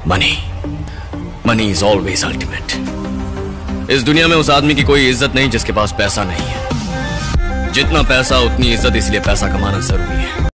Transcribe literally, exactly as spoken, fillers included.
Money money is always ultimate. इस दुनिया में उस आदमी की कोई इज्जत नहीं जिसके पास पैसा नहीं है। जितना पैसा उतनी इज्जत, इसलिए पैसा कमाना जरूरी है।